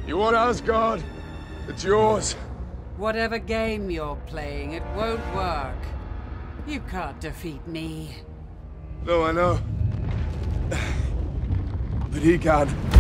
You want Asgard? It's yours. Whatever game you're playing, it won't work. You can't defeat me. No, I know. But he can.